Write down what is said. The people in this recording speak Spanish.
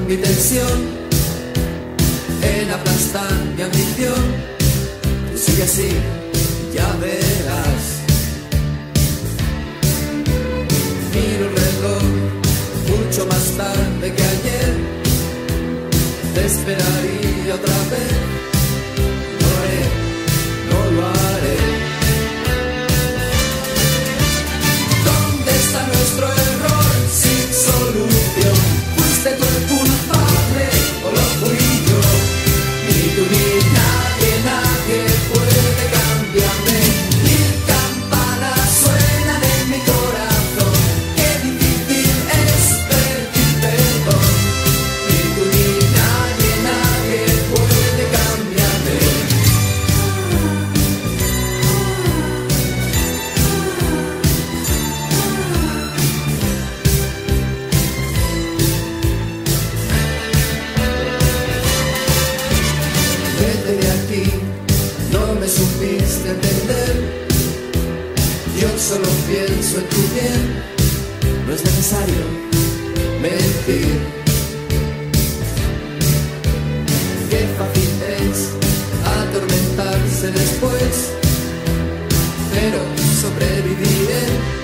mi tensión, en aplastar mi ambición. Tú sigue así, ya verás. Miro el reloj, mucho más tarde que ayer. Te esperaría otra vez. No haré, no lo haré. ¿Dónde está nuestro error sin solución? ¿Fuiste tú el culpable o lo fui yo? Ni tú ni nadie, nadie puede cambiarme. Mil campanas suenan en mi corazón. Qué difícil es pedir perdón. Ni tú ni nadie, nadie puede cambiarme. Vete de aquí, no me supiste entender. Yo solo pienso en tu bien. No es necesario mentir. Qué fácil es atormentarse después, pero sobreviviré.